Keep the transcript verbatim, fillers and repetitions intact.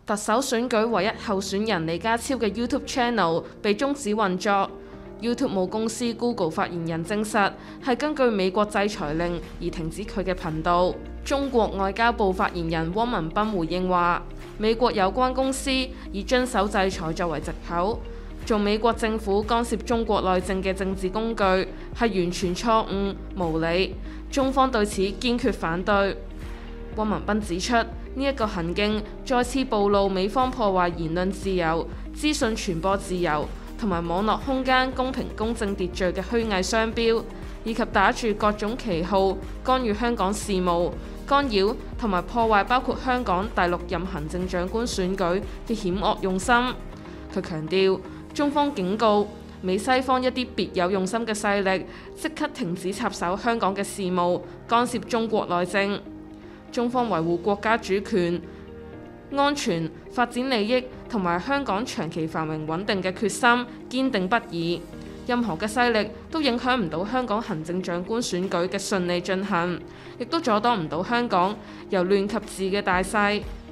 特首選舉唯一候選人李家超嘅 YouTube Channel 被終止運作。YouTube 母公司 Google 發言人證實，係根據美國制裁令而停止佢嘅頻道。中國外交部發言人汪文斌回應話，美國有關公司以遵守制裁作為藉口，做美國政府干涉中國內政嘅政治工具，係完全錯誤無理。中方對此堅決反對。汪文斌指出，呢、這、一個行徑再次暴露美方破壞言論自由、資訊傳播自由同埋網絡空間公平公正秩序嘅虛偽商標，以及打住各種旗號干預香港事務、干擾同埋破壞包括香港第六任行政長官選舉嘅險惡用心。佢強調，中方警告美西方一啲別有用心嘅勢力，即刻停止插手香港嘅事務，干涉中國內政。中方維護國家主權、安全、發展利益同埋香港長期繁榮穩定嘅決心堅定不移。任何嘅勢力都影響唔到香港行政長官選舉嘅順利進行，亦都阻擋唔到香港由亂及治嘅大勢。